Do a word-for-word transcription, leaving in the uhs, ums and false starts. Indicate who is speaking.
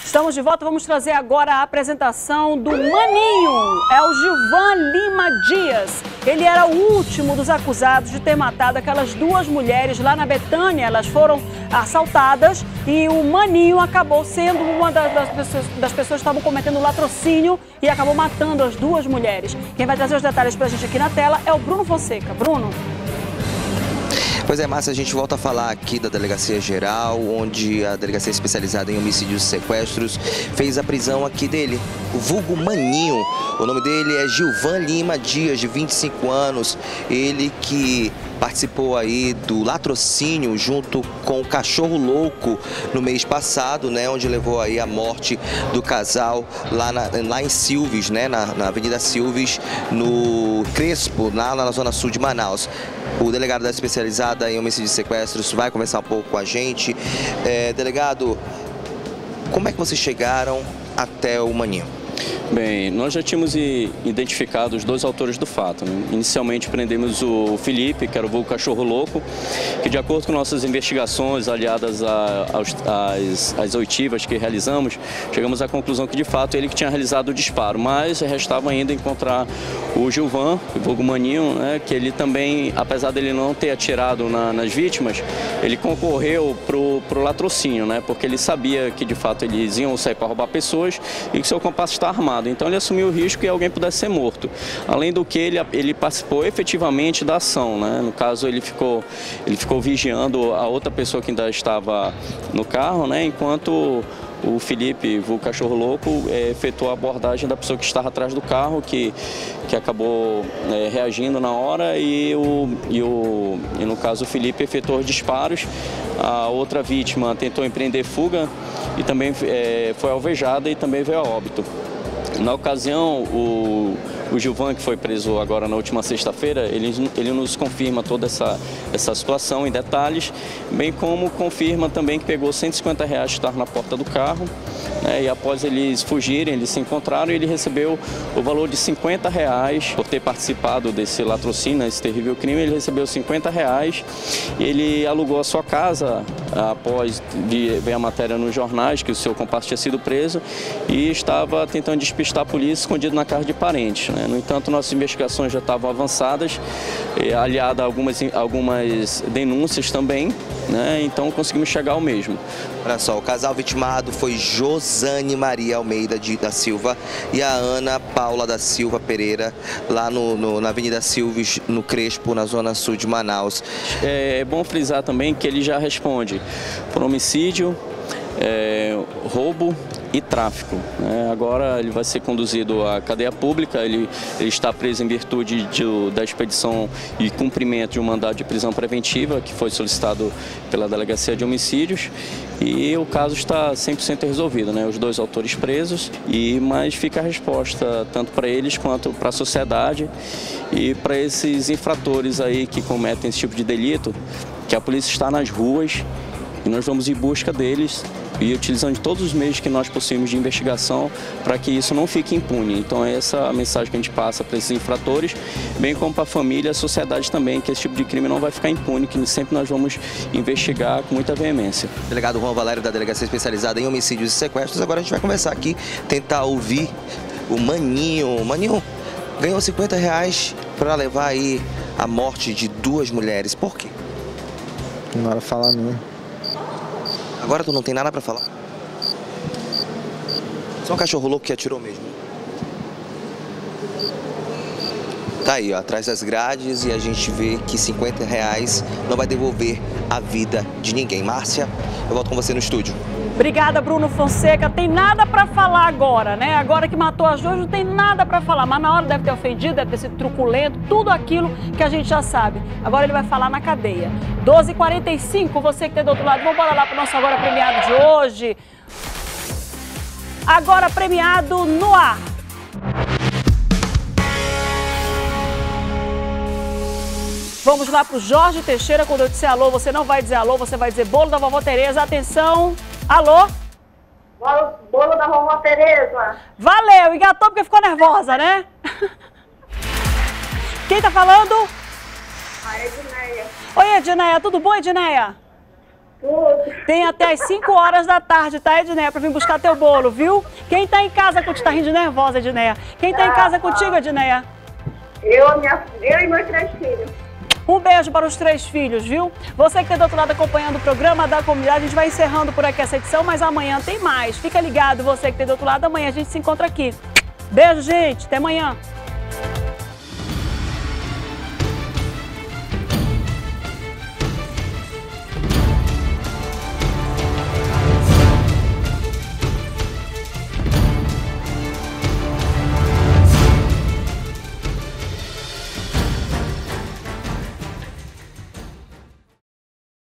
Speaker 1: Estamos de volta, vamos trazer agora a apresentação do Maninho. É o Gilvan Lima Dias. Ele era o último dos acusados de ter matado aquelas duas mulheres lá na Betânia. Elas foram assaltadas e o Maninho acabou sendo uma das, das, pessoas, das pessoas que estavam cometendo latrocínio e acabou matando as duas mulheres. Quem vai trazer os detalhes pra gente aqui na tela é o Bruno Fonseca. Bruno.
Speaker 2: Pois é, Márcia, a gente volta a falar aqui da Delegacia Geral, onde a Delegacia Especializada em Homicídios e Sequestros fez a prisão aqui dele, o vulgo Maninho. O nome dele é Gilvan Lima Dias, de vinte e cinco anos, ele que participou aí do latrocínio junto com o Cachorro Louco no mês passado, né, onde levou aí a morte do casal lá, na, lá em Silves, né, na, na Avenida Silves, no Crespo, lá na zona sul de Manaus. O delegado da Especializada em Homicídios e Sequestros vai conversar um pouco com a gente. É, delegado, como é que vocês chegaram até o Maninho?
Speaker 3: Bem, nós já tínhamos identificado os dois autores do fato, né? Inicialmente prendemos o Felipe, que era o vulgo Cachorro Louco, que de acordo com nossas investigações aliadas às, às oitivas que realizamos, chegamos à conclusão que de fato ele que tinha realizado o disparo, mas restava ainda encontrar o Gilvan, o vulgo Maninho, né? Que ele também, apesar dele não ter atirado na, nas vítimas, ele concorreu pro, pro latrocínio, né? Porque ele sabia que de fato eles iam sair para roubar pessoas e que seu compasso está armado. Então ele assumiu o risco que alguém pudesse ser morto. Além do que ele, ele participou efetivamente da ação, né? No caso ele ficou, ele ficou vigiando a outra pessoa que ainda estava no carro, né? Enquanto o Felipe, o Cachorro Louco, é, efetuou a abordagem da pessoa que estava atrás do carro, que, que acabou é, reagindo na hora e, o, e, o, e no caso o Felipe efetuou os disparos. A outra vítima tentou empreender fuga e também é, foi alvejada e também veio a óbito. Na ocasião, o, o Gilvan, que foi preso agora na última sexta-feira, ele, ele nos confirma toda essa, essa situação em detalhes, bem como confirma também que pegou cento e cinquenta reais que estavam na porta do carro, né, e após eles fugirem, eles se encontraram e ele recebeu o valor de cinquenta reais por ter participado desse latrocínio, esse terrível crime. Ele recebeu cinquenta reais e ele alugou a sua casa após ver a matéria nos jornais que o seu compasso tinha sido preso e estava tentando despistar a polícia escondido na casa de parentes, né? No entanto, nossas investigações já estavam avançadas, aliada a algumas, algumas denúncias também, né? Então conseguimos chegar ao mesmo.
Speaker 2: Olha só, o casal vitimado foi Josane Maria Almeida de, da Silva e a Ana Paula da Silva Pereira, lá no, no, na Avenida Silves, no Crespo, na zona sul de Manaus.
Speaker 3: É, é bom frisar também que ele já responde por homicídio, é, roubo e tráfico, né? Agora ele vai ser conduzido à cadeia pública, ele, ele está preso em virtude de, da expedição e cumprimento de um mandado de prisão preventiva que foi solicitado pela Delegacia de Homicídios e o caso está cem por cento resolvido, né? Os dois autores presos, e mas fica a resposta tanto para eles quanto para a sociedade e para esses infratores aí que cometem esse tipo de delito, que a polícia está nas ruas e nós vamos em busca deles e utilizando todos os meios que nós possuímos de investigação para que isso não fique impune. Então essa é a mensagem que a gente passa para esses infratores, bem como para a família e a sociedade também, que esse tipo de crime não vai ficar impune, que sempre nós vamos investigar com muita veemência.
Speaker 2: Delegado Juan Valério, da Delegacia Especializada em Homicídios e Sequestros. Agora a gente vai conversar aqui, tentar ouvir o Maninho. O Maninho ganhou cinquenta reais para levar aí a morte de duas mulheres. Por quê?
Speaker 4: Não era falar não.
Speaker 2: Agora tu não tem nada pra falar? Só um cachorro louco que atirou mesmo. Tá aí, ó, atrás das grades, e a gente vê que cinquenta reais não vai devolver a vida de ninguém. Márcia, eu volto com você no estúdio.
Speaker 1: Obrigada, Bruno Fonseca. Tem nada pra falar agora, né? Agora que matou as duas, não tem nada pra falar. Mas na hora deve ter ofendido, deve ter sido truculento, tudo aquilo que a gente já sabe. Agora ele vai falar na cadeia. doze e quarenta e cinco, você que tá do outro lado, vamos embora lá pro nosso Agora Premiado de hoje. Agora Premiado no ar. Vamos lá pro Jorge Teixeira. Quando eu disser alô, você não vai dizer alô, você vai dizer bolo da vovó Tereza. Atenção. Alô?
Speaker 5: Bolo, bolo da vovó Tereza.
Speaker 1: Valeu, engatou porque ficou nervosa, né? Quem tá falando?
Speaker 5: A Edneia.
Speaker 1: Oi, Edneia, tudo bom, Edneia?
Speaker 5: Tudo.
Speaker 1: Tem até as cinco horas da tarde, tá, Edneia, pra vir buscar teu bolo, viu? Quem tá em casa contigo? Tá rindo de nervosa, Edneia. Quem tá em casa contigo, Edneia?
Speaker 5: Eu, minha, eu e meus três filhos.
Speaker 1: Um beijo para os três filhos, viu? Você que tá do outro lado acompanhando o programa da comunidade, a gente vai encerrando por aqui essa edição, mas amanhã tem mais. Fica ligado, você que tá do outro lado, amanhã a gente se encontra aqui. Beijo, gente. Até amanhã.